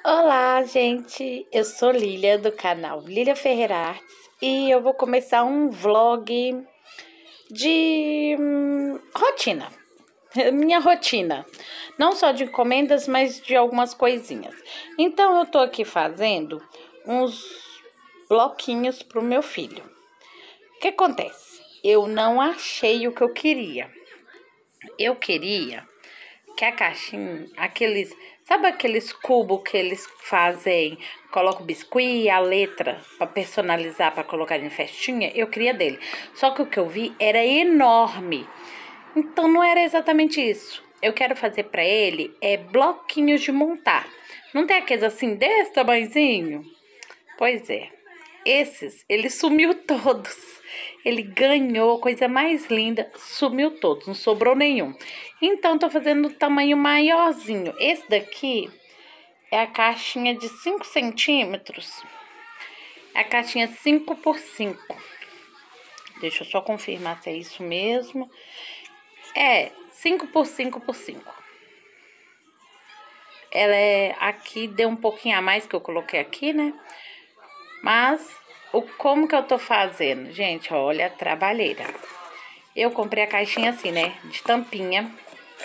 Olá, gente! Eu sou Lília do canal Lília Ferreira Artes e eu vou começar um vlog de rotina. Minha rotina, não só de encomendas, mas de algumas coisinhas. Então, eu tô aqui fazendo uns bloquinhos pro meu filho. O que acontece? Eu não achei o que eu queria. Eu queria que a caixinha, sabe aqueles cubos que eles fazem, coloca o biscuit e a letra para personalizar, para colocar em festinha? Eu queria dele. Só que o que eu vi era enorme. Então não era exatamente isso. Eu quero fazer para ele bloquinhos de montar. Não tem aqueles assim desse tamanhozinho? Pois é. Esses, ele sumiu todos. Ele ganhou, coisa mais linda, sumiu todos, não sobrou nenhum. Então, tô fazendo o tamanho maiorzinho. Esse daqui é a caixinha de 5 centímetros. É a caixinha 5 por 5. Deixa eu só confirmar se é isso mesmo. É 5 por 5 por 5. Ela é aqui, deu um pouquinho a mais que eu coloquei aqui, né? Mas como que eu tô fazendo? Gente, olha a trabalheira. Eu comprei a caixinha assim, né? De tampinha.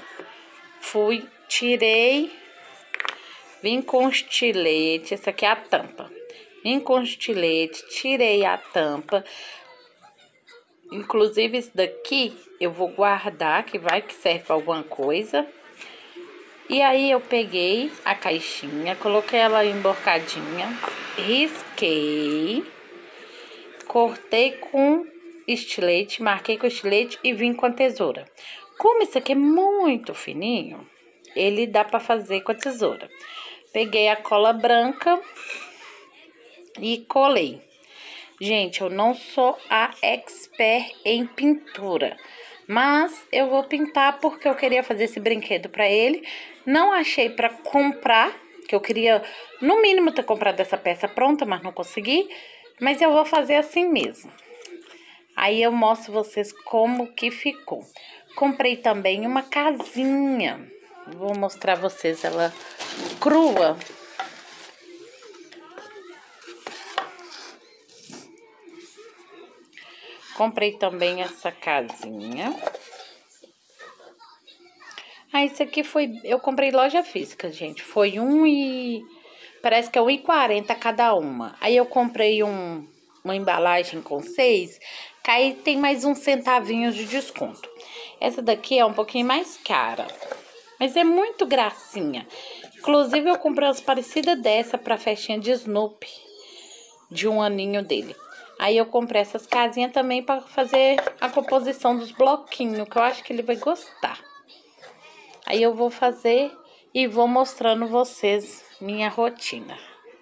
Tirei. Vim com estilete. Essa aqui é a tampa. Vim com estilete, tirei a tampa. Inclusive, esse daqui eu vou guardar, que vai que serve pra alguma coisa. E aí, eu peguei a caixinha, coloquei ela emborcadinha, risquei. Cortei com estilete, marquei com estilete e vim com a tesoura. Como isso aqui é muito fininho, ele dá para fazer com a tesoura. Peguei a cola branca e colei. Gente, eu não sou a expert em pintura, mas eu vou pintar porque eu queria fazer esse brinquedo para ele. Não achei para comprar, que eu queria no mínimo ter comprado essa peça pronta, mas não consegui. Mas eu vou fazer assim mesmo. Aí eu mostro vocês como que ficou. Comprei também uma casinha. Vou mostrar vocês ela crua. Comprei também essa casinha. Ah, isso aqui eu comprei loja física, gente. Foi parece que é R$1,40 cada uma. Aí eu comprei uma embalagem com 6, que aí tem mais uns centavinhos de desconto. Essa daqui é um pouquinho mais cara, mas é muito gracinha. Inclusive, eu comprei umas parecidas dessa pra festinha de Snoopy, de 1 aninho dele. Aí eu comprei essas casinhas também pra fazer a composição dos bloquinhos, que eu acho que ele vai gostar. Aí eu vou fazer e vou mostrando vocês minha rotina.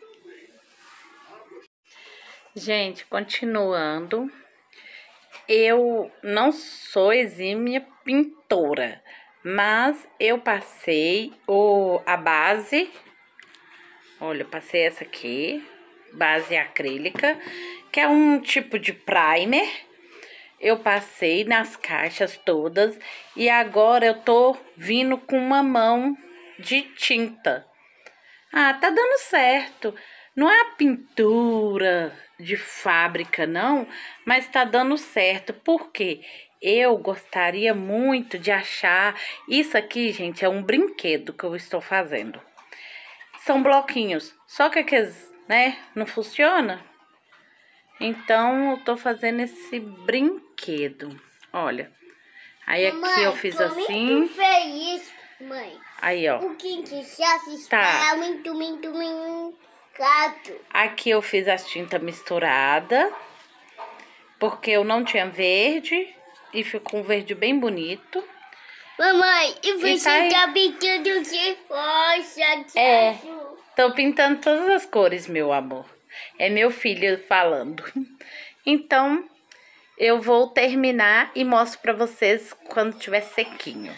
Gente, continuando, eu não sou exímia pintora, mas eu passei a base, olha, eu passei essa aqui, base acrílica, que é um tipo de primer. Eu passei nas caixas todas e agora eu tô vindo com uma mão de tinta. Ah, tá dando certo. Não é a pintura de fábrica, não, mas tá dando certo. Por quê? Eu gostaria muito de achar... Isso aqui, gente, é um brinquedo que eu estou fazendo. São bloquinhos, só que aqueles, né, não funciona. Então, eu tô fazendo esse brinquedo. Olha. Aí aqui mãe, eu fiz assim. Muito feliz, mãe. Aí, ó. O que tá. Muito gato. Aqui eu fiz as tintas misturadas. Porque eu não tinha verde. E ficou um verde bem bonito. Mamãe, e você tá pintando de rosa? É. Tô pintando todas as cores, meu amor. É meu filho falando. Então, eu vou terminar e mostro pra vocês quando tiver sequinho.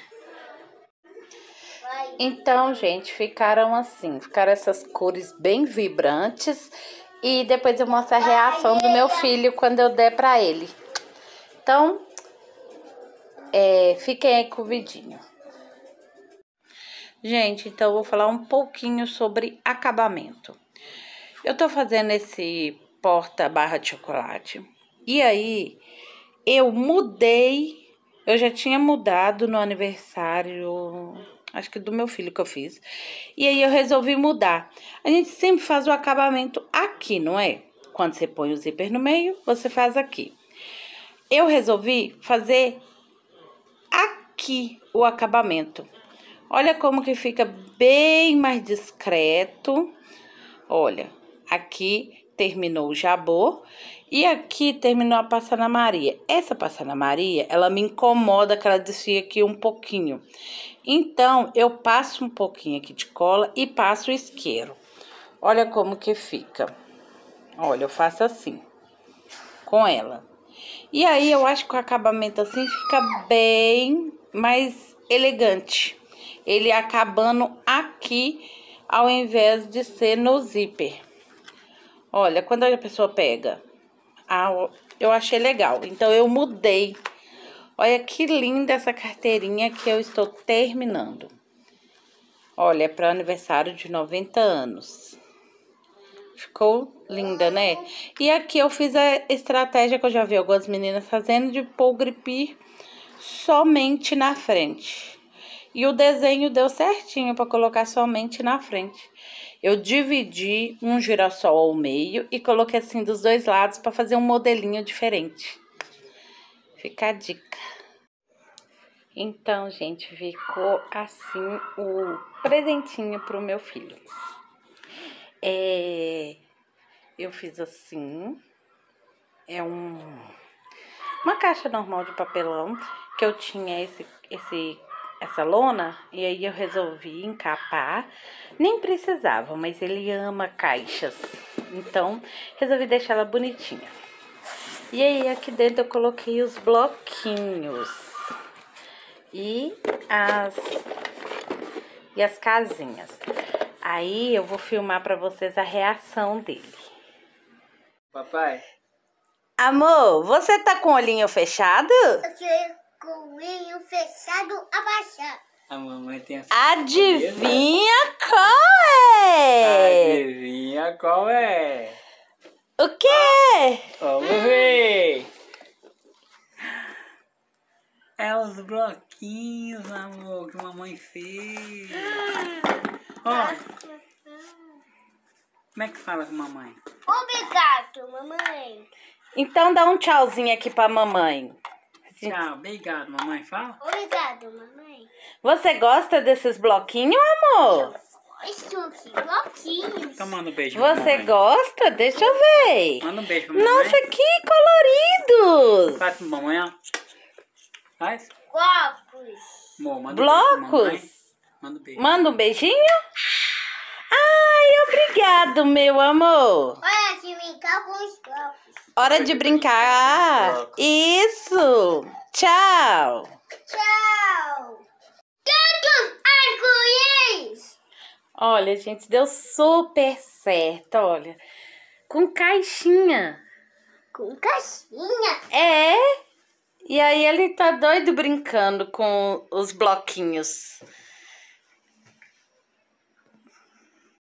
Então, gente, ficaram assim. Ficaram essas cores bem vibrantes. E depois eu mostro a reação do meu filho quando eu der pra ele. Então, fiquem aí com o vidinho. Gente, então eu vou falar um pouquinho sobre acabamento. Eu tô fazendo esse porta barra de chocolate. E aí, eu já tinha mudado no aniversário, acho que do meu filho que eu fiz. E aí eu resolvi mudar. A gente sempre faz o acabamento aqui, não é? Quando você põe o zíper no meio, você faz aqui. Eu resolvi fazer aqui o acabamento. Olha como que fica bem mais discreto. Olha, aqui terminou o jabô e aqui terminou a Passana Maria. Essa Passana Maria, ela me incomoda que ela desfia aqui um pouquinho. Então, eu passo um pouquinho aqui de cola e passo o isqueiro. Olha como que fica. Olha, eu faço assim, com ela. E aí, eu acho que o acabamento assim fica bem mais elegante. Ele acabando aqui, ao invés de ser no zíper. Olha, quando a pessoa pega, eu achei legal. Então, eu mudei. Olha que linda essa carteirinha que eu estou terminando. Olha, é para aniversário de 90 anos. Ficou linda, né? E aqui eu fiz a estratégia que eu já vi algumas meninas fazendo de pôr o gripir somente na frente. E o desenho deu certinho para colocar somente na frente. Eu dividi um girassol ao meio e coloquei assim dos dois lados para fazer um modelinho diferente. Fica a dica. Então, gente, ficou assim o presentinho pro meu filho. Eu fiz assim. É uma caixa normal de papelão que eu tinha essa lona, e aí eu resolvi encapar. Nem precisava, mas ele ama caixas, então resolvi deixar ela bonitinha. E aí aqui dentro eu coloquei os bloquinhos e as casinhas. Aí eu vou filmar pra vocês a reação dele. Papai. Amor, você tá com o olhinho fechado? Eu tô com o olhinho fechado, abaixado. A mamãe tem essa. Adivinha qual é? Adivinha qual é? O quê? Vamos ver. É os bloquinhos, amor, que a mamãe fez. Ó, como é que fala com a mamãe? Obrigado, mamãe. Então dá um tchauzinho aqui pra mamãe. Tchau, obrigado, mamãe. Fala. Obrigado, mamãe. Você gosta desses bloquinhos, amor? Estou aqui, bloquinhos. Então manda um beijo pra Você mamãe. gosta? Deixa eu ver. Manda um beijo pra mamãe. Nossa, que coloridos! Faz pra mamãe, ó. Faz. Blocos. Amor, manda um beijo pra mamãe. Blocos? Manda um beijo. Manda um beijinho? Ai, obrigado, meu amor. Olha aqui, brincar com os blocos. Hora de brincar. Isso. Tchau. Tchau. Tantos arco-íris. Olha, gente, deu super certo, olha. Com caixinha. Com caixinha. É. E aí ele tá doido brincando com os bloquinhos.